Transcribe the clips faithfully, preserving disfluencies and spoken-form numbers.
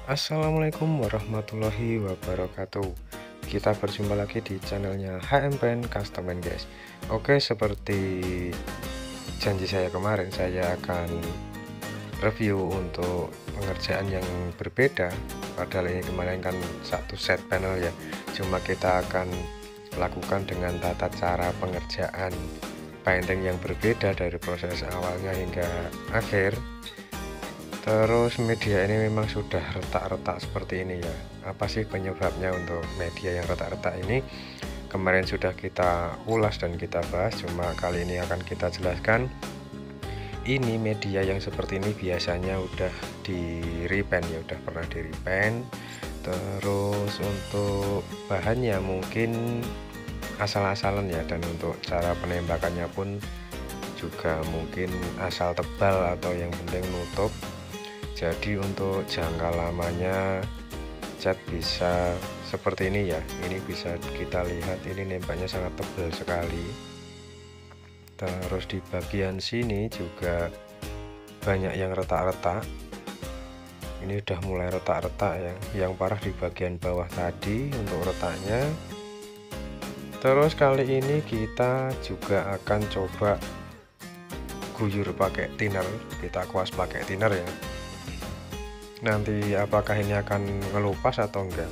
Assalamualaikum warahmatullahi wabarakatuh. Kita berjumpa lagi di channelnya H M Paint Custom Paint, guys. Oke, seperti janji saya kemarin, saya akan review untuk pengerjaan yang berbeda. Padahal ini kemarin kan satu set panel ya, cuma kita akan lakukan dengan tata cara pengerjaan painting yang berbeda dari proses awalnya hingga akhir. Terus media ini memang sudah retak-retak seperti ini ya. Apa sih penyebabnya untuk media yang retak-retak ini? Kemarin sudah kita ulas dan kita bahas, cuma kali ini akan kita jelaskan. Ini media yang seperti ini biasanya udah di repaint ya, udah pernah di repaint. Terus untuk bahannya mungkin asal-asalan ya, dan untuk cara penembakannya pun juga mungkin asal tebal atau yang penting nutup. Jadi untuk jangka lamanya cat bisa seperti ini ya. Ini bisa kita lihat, ini nembaknya sangat tebal sekali. Terus di bagian sini juga banyak yang retak-retak. Ini udah mulai retak-retak ya. Yang parah di bagian bawah tadi untuk retaknya. Terus kali ini kita juga akan coba guyur pakai thinner. Kita kuas pakai thinner ya. Nanti apakah ini akan ngelupas atau enggak?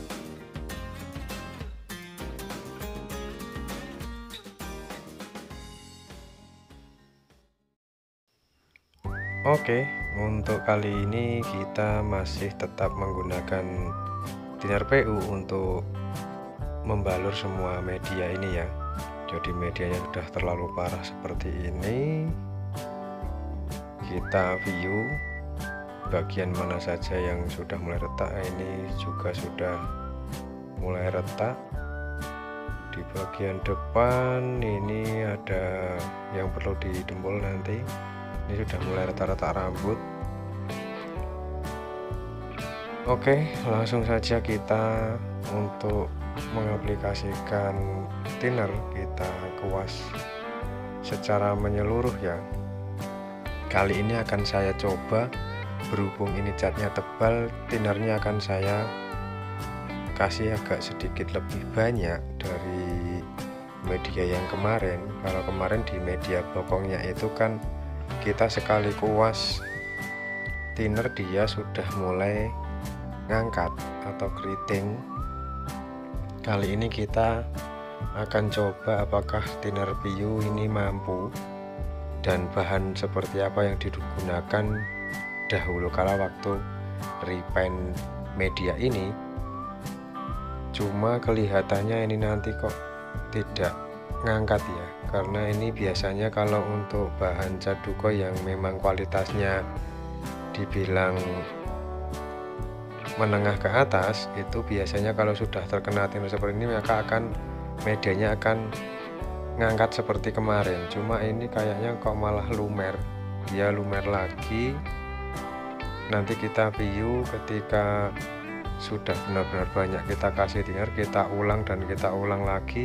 Oke, untuk kali ini kita masih tetap menggunakan thinner P U untuk membalur semua media ini ya. Jadi medianya sudah terlalu parah seperti ini. Kita view bagian mana saja yang sudah mulai retak. Ini juga sudah mulai retak. Di bagian depan ini ada yang perlu didempul nanti. Ini sudah mulai retak-retak rambut. Oke, langsung saja kita untuk mengaplikasikan thinner, kita kuas secara menyeluruh ya. Kali ini akan saya coba, berhubung ini catnya tebal, thinnernya akan saya kasih agak sedikit lebih banyak dari media yang kemarin. Kalau kemarin di media bokongnya itu kan kita sekali kuas thinner dia sudah mulai ngangkat atau keriting. Kali ini kita akan coba apakah thinner P U ini mampu, dan bahan seperti apa yang digunakan dahulu kala waktu repaint media ini. Cuma kelihatannya ini nanti kok tidak ngangkat ya, karena ini biasanya kalau untuk bahan cat duko yang memang kualitasnya dibilang menengah ke atas, itu biasanya kalau sudah terkena thinner seperti ini maka akan medianya akan ngangkat seperti kemarin. Cuma ini kayaknya kok malah lumer, dia lumer lagi. Nanti kita view ketika sudah benar-benar banyak kita kasih thinner, kita ulang dan kita ulang lagi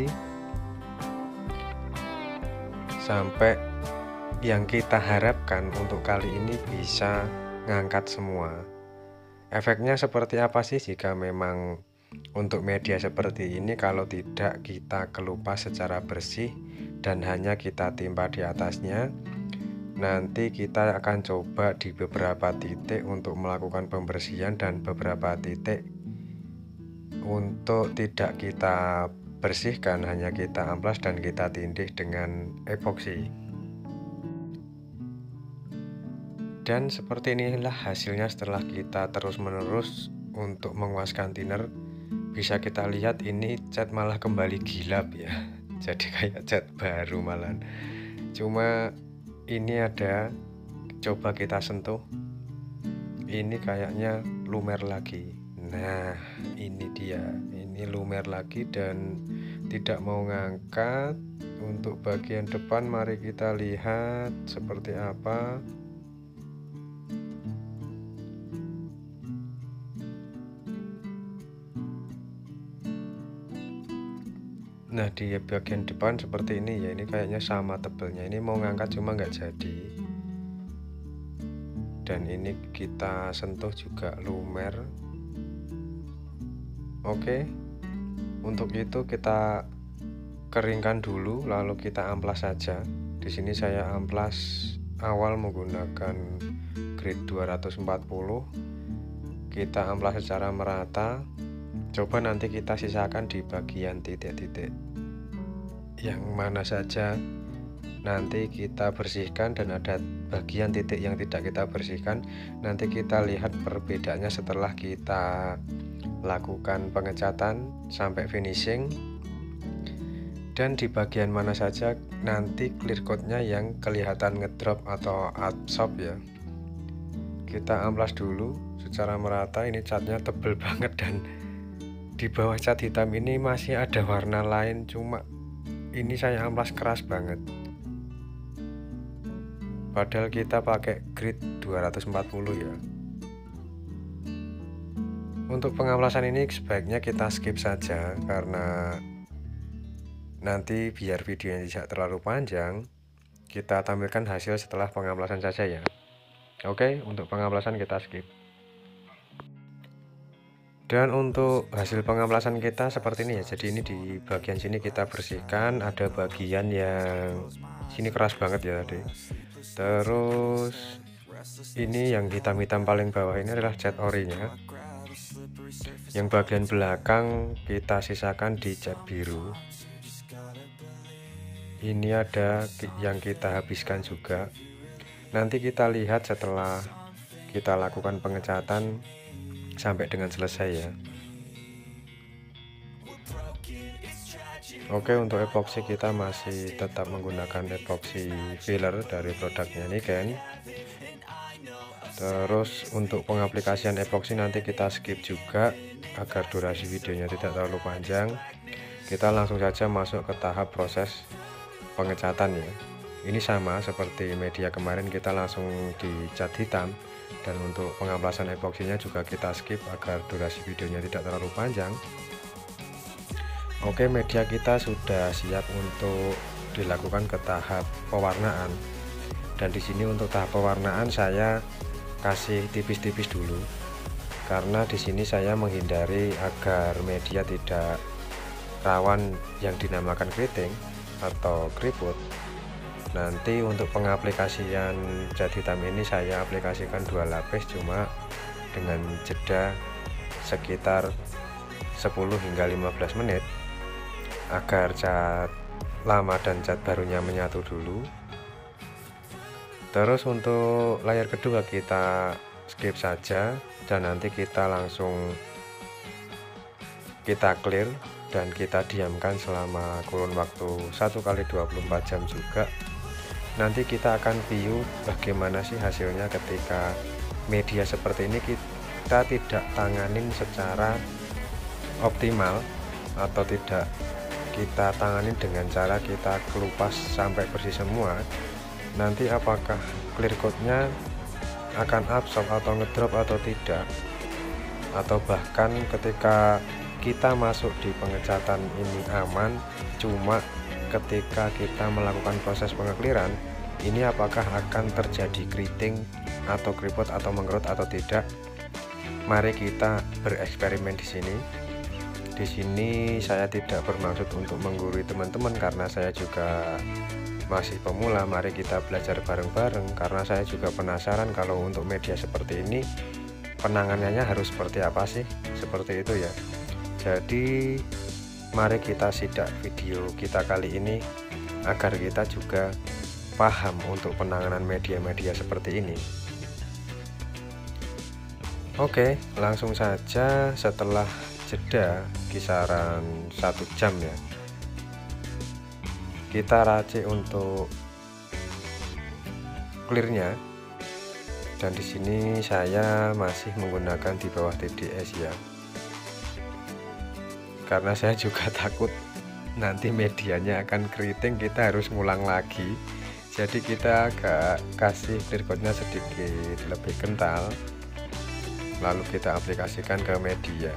sampai yang kita harapkan untuk kali ini bisa ngangkat semua. Efeknya seperti apa sih jika memang untuk media seperti ini kalau tidak kita kelupas secara bersih dan hanya kita timpa di atasnya? Nanti kita akan coba di beberapa titik untuk melakukan pembersihan dan beberapa titik untuk tidak kita bersihkan, hanya kita amplas dan kita tindih dengan epoksi. Dan seperti inilah hasilnya setelah kita terus-menerus untuk menguaskan thinner. Bisa kita lihat ini cat malah kembali gilap ya. Jadi kayak cat baru malahan. Cuma ini ada, coba kita sentuh, ini kayaknya lumer lagi. Nah ini dia, ini lumer lagi dan tidak mau ngangkat. Untuk bagian depan mari kita lihat seperti apa. Nah di bagian depan seperti ini ya, ini kayaknya sama tebelnya. Ini mau ngangkat cuma nggak jadi. Dan ini kita sentuh juga lumer. Oke, untuk itu kita keringkan dulu lalu kita amplas saja. Di sini saya amplas awal menggunakan grit dua ratus empat puluh. Kita amplas secara merata. Coba nanti kita sisakan di bagian titik-titik yang mana saja nanti kita bersihkan, dan ada bagian titik yang tidak kita bersihkan. Nanti kita lihat perbedaannya setelah kita lakukan pengecatan sampai finishing. Dan di bagian mana saja nanti clear coatnya yang kelihatan ngedrop atau absorb ya, kita amplas dulu secara merata. Ini catnya tebel banget, dan di bawah cat hitam ini masih ada warna lain, cuma ini saya amplas keras banget, padahal kita pakai grit dua ratus empat puluh ya. Untuk pengamplasan ini sebaiknya kita skip saja, karena nanti biar videonya tidak terlalu panjang, kita tampilkan hasil setelah pengamplasan saja ya. Oke, untuk pengamplasan kita skip. Dan untuk hasil pengamplasan kita seperti ini ya. Jadi ini di bagian sini kita bersihkan, ada bagian yang sini keras banget ya tadi. Terus ini yang hitam-hitam paling bawah ini adalah cat orinya. Yang bagian belakang kita sisakan di cat biru. Ini ada yang kita habiskan juga. Nanti kita lihat setelah kita lakukan pengecatan sampai dengan selesai ya. Oke, untuk epoxy kita masih tetap menggunakan epoxy filler dari produknya Niken. Terus untuk pengaplikasian epoxy nanti kita skip juga agar durasi videonya tidak terlalu panjang. Kita langsung saja masuk ke tahap proses pengecatan ya. Ini sama seperti media kemarin, kita langsung dicat hitam. Dan untuk pengamplasan epoksinya juga kita skip agar durasi videonya tidak terlalu panjang. Oke, media kita sudah siap untuk dilakukan ke tahap pewarnaan. Dan di sini untuk tahap pewarnaan saya kasih tipis-tipis dulu, karena di sini saya menghindari agar media tidak rawan yang dinamakan keriting atau keriput. Nanti untuk pengaplikasian cat hitam ini saya aplikasikan dua lapis, cuma dengan jeda sekitar sepuluh hingga lima belas menit agar cat lama dan cat barunya menyatu dulu. Terus untuk layer kedua kita skip saja, dan nanti kita langsung kita clear dan kita diamkan selama kurun waktu satu kali dua puluh empat jam juga. Nanti kita akan view bagaimana sih hasilnya ketika media seperti ini kita tidak tanganin secara optimal, atau tidak kita tanganin dengan cara kita kelupas sampai bersih semua. Nanti apakah clear coatnya akan absorb atau ngedrop atau tidak, atau bahkan ketika kita masuk di pengecatan ini aman, cuma ketika kita melakukan proses pengekliran ini apakah akan terjadi keriting atau keriput atau mengerut atau tidak. Mari kita bereksperimen di sini. Di sini saya tidak bermaksud untuk menggurui teman-teman, karena saya juga masih pemula. Mari kita belajar bareng-bareng, karena saya juga penasaran kalau untuk media seperti ini penanganannya harus seperti apa sih, seperti itu ya. Jadi mari kita sidak video kita kali ini agar kita juga paham untuk penanganan media-media seperti ini. Oke, langsung saja setelah jeda kisaran satu jam ya, kita racik untuk clearnya. Dan di sini saya masih menggunakan di bawah T D S ya, karena saya juga takut nanti medianya akan keriting, kita harus ngulang lagi. Jadi kita agak kasih clear coatnya sedikit lebih kental, lalu kita aplikasikan ke media.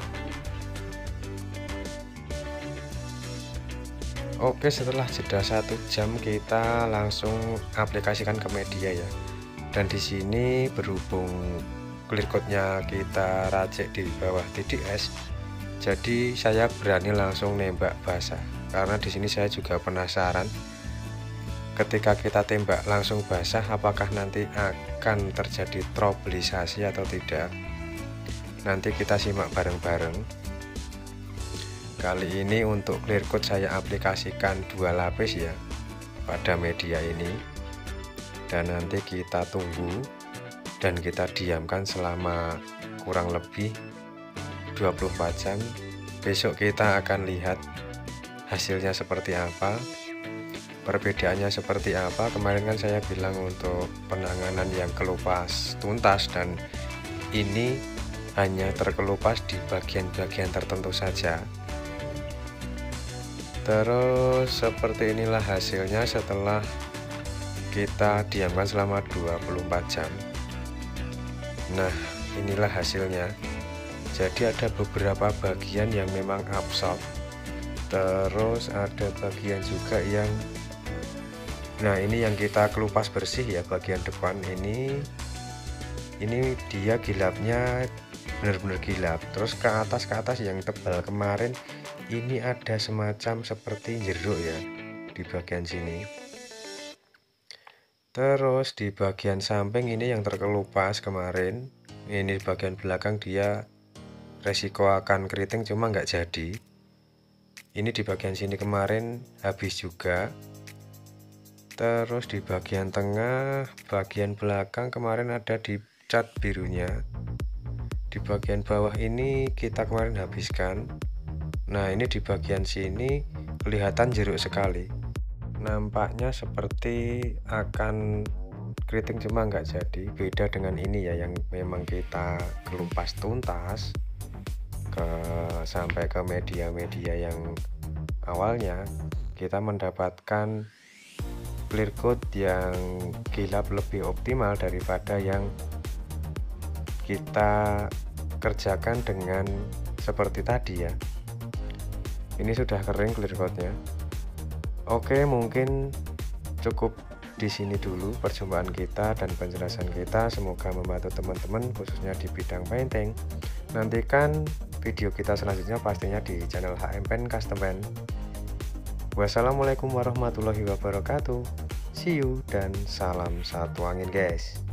Oke, setelah jeda satu jam kita langsung aplikasikan ke media ya. Dan di sini berhubung clear coatnya kita racik di bawah T D S, Jadi saya berani langsung nembak basah karena di sini saya juga penasaran ketika kita tembak langsung basah apakah nanti akan terjadi trobelisasi atau tidak. Nanti kita simak bareng-bareng. Kali ini untuk clear coat saya aplikasikan dua lapis ya pada media ini, dan nanti kita tunggu dan kita diamkan selama kurang lebih dua puluh empat jam. Besok kita akan lihat hasilnya seperti apa, perbedaannya seperti apa. Kemarin kan saya bilang untuk penanganan yang kelupas tuntas, dan ini hanya terkelupas di bagian-bagian tertentu saja. Terus seperti inilah hasilnya setelah kita diamkan selama dua puluh empat jam. Nah, inilah hasilnya. Jadi ada beberapa bagian yang memang absorb, terus ada bagian juga yang, nah ini yang kita kelupas bersih ya, bagian depan ini ini dia gilapnya benar-benar gilap. Terus ke atas ke atas yang tebal kemarin ini ada semacam seperti jeruk ya di bagian sini. Terus di bagian samping ini yang terkelupas kemarin, ini bagian belakang dia resiko akan keriting cuma nggak jadi. Ini di bagian sini kemarin habis juga. Terus di bagian tengah, bagian belakang kemarin ada di cat birunya. Di bagian bawah ini kita kemarin habiskan. Nah, ini di bagian sini kelihatan jeruk sekali. Nampaknya seperti akan keriting cuma nggak jadi. Beda dengan ini ya yang memang kita kelupas tuntas ke sampai ke media-media yang awalnya. Kita mendapatkan clear coat yang gilap lebih optimal daripada yang kita kerjakan dengan seperti tadi ya. Ini sudah kering clear coatnya. Oke, mungkin cukup di sini dulu perjumpaan kita dan penjelasan kita. Semoga membantu teman-teman khususnya di bidang painting. Nantikan video kita selanjutnya pastinya di channel H M Paint Custom Paint. Wassalamualaikum warahmatullahi wabarakatuh. See you dan salam satu angin guys.